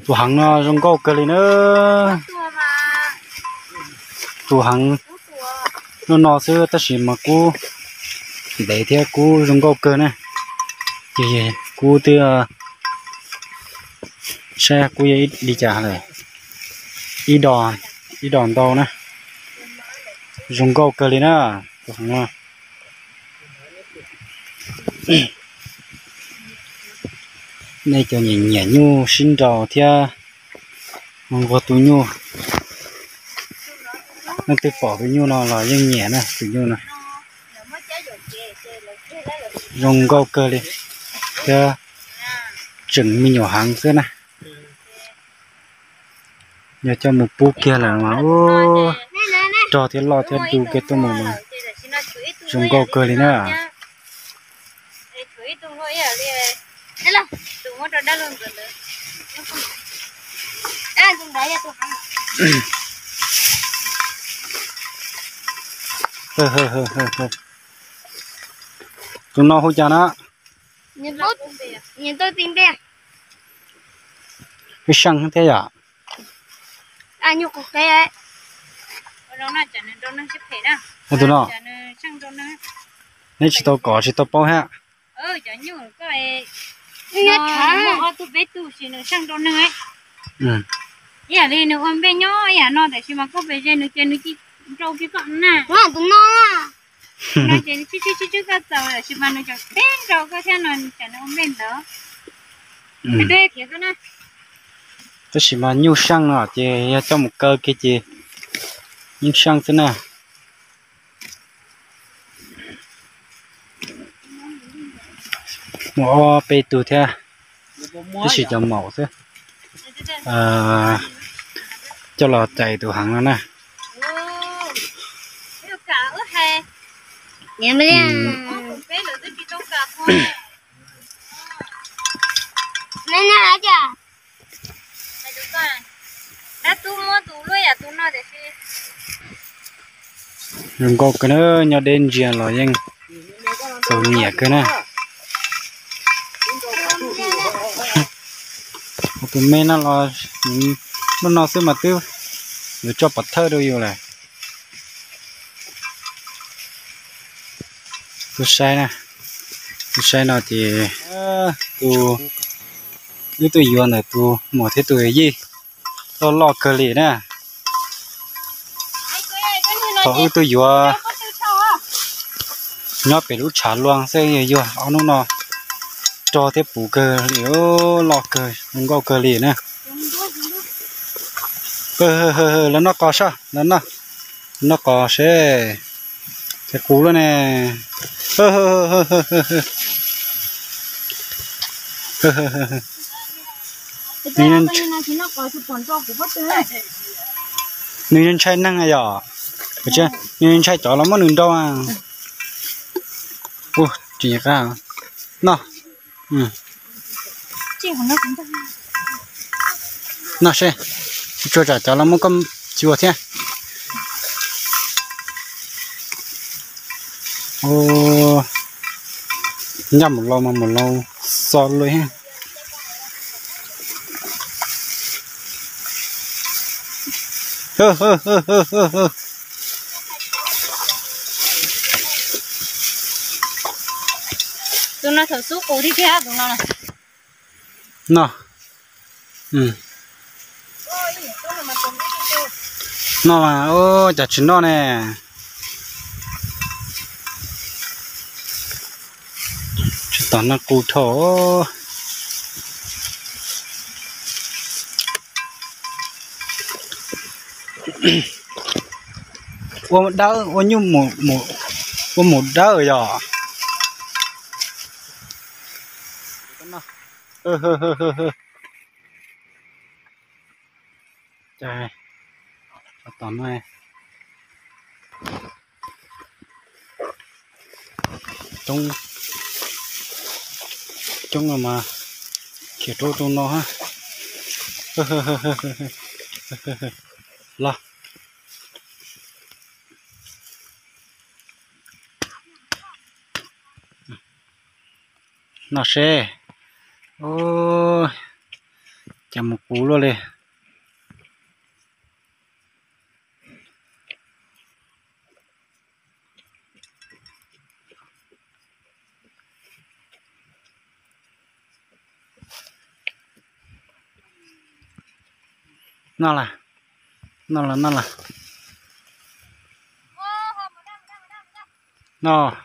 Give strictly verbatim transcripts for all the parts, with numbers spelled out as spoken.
tụ hàng nó rong câu cơ lên nữa tụ hàng nó nó xưa ta chỉ mà cú để theo cú rong câu cơ này gì gì cú từ xe cú ấy đi trả này đi đòn đi đòn tàu nè rong câu cơ lên nữa tụ hàng nó này cho nhẹ nhẹ nhu xin chào thia mong có túi nhu nó tự bỏ cái nhu nó là nhanh nhẹ nè tự nhu nè dùng câu cơ đi thia chừng mình nhỏ hàng xưa nè nhớ cho một bút kia là mà ô cho thì lo thì đủ cái tôi mà dùng câu cơ đi nữa tụi nó đã luôn rồi nữa à tụi đấy là tụi hắn hơ hơ hơ hơ hơ tụi nó hôi cha nó nhìn tôi nhìn tôi tìm bè cái xăng thế à à nhục cục cái ấy đó là chẳng nên đó nó xếp thế nào tụi nó xăng đó nó nếu chỉ tao có chỉ tao bao ha ừ chẳng nhục cái nó nó tụi bé tụi xin nó xăng đó nữa ấy ừ dạ đi nó ôm bé nhỏ dạ nó để xin mà có bé trên nó trên nó chỉ trâu cái con nè nó tụi nó nó trên chứ chứ chứ chứ cái tàu là xin mà nó cho bé trâu cái thế nó chẳng nó ôm bên đó cái bé kia cái nè tôi chỉ mà nhiều xăng nữa thì cho một cơ cái gì nhiều xăng thế nào một bê tù theo tôi chỉ cho màu thôi à cho lò chạy từ hàng nó nè nhà mình nên là chả đã tu mua tu luôn à tu nó để đừng có cái nữa nhau đen gì là anh sầu nhẹ cái nè tụi mình nó là nó nó sẽ mà tiêu rồi cho bắt thơ đâu yêu này tôi sai nè tôi sai nào thì tôi nếu tôi yêu này tôi một thế tôi gì tôi lo cơ lì nè thôi tôi yêu nhớ phải lúc trả luôn sẽ yêu ông nó nó cho thế bù cơ liễu lọ cơ không có cơ lì nè hơ hơ hơ hơ nó có sao nó nó nó có sẽ sẽ cú luôn nè hơ hơ hơ hơ hơ hơ hơ hơ hơ hơ nên nên chạy năng à giờ được chưa nên chạy chó lắm mà đừng đâu à ô chỉ cả nó ừ nó sẽ cho trả cho nó một con chùa thế ô nhắm một lâu mà một lâu so luôn ha hơ hơ hơ hơ hơ hơ tụi nó thở suốt cổ đi theo tụi nó này nó ừ nó mà ô chả chín nó nè chỉ toàn là cụ thổ ô một đá ô như một một ô một đá ở giờ hơ hơ hơ hơ hơ trời toàn này trong trong là mà kiểu trâu trâu nó ha hơ hơ hơ hơ hơ hơ hơ là nó xe ôi chạm một cú luôn lên nó là nó là nó là nó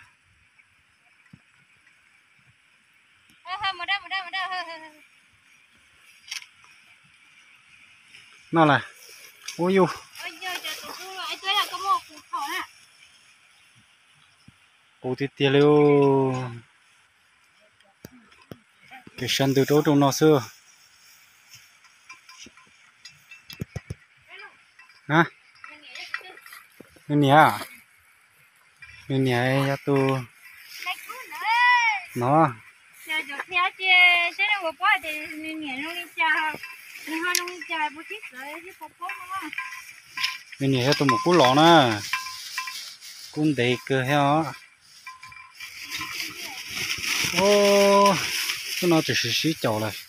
nó là ôi du ôi thì tiền liu cái sân từ chỗ trong nó xưa hả bên nhà bên nhà ya tu nó bên nhà tu một cú lọ nè cún đầy cơ heo ô cái nó chỉ là xí chậu này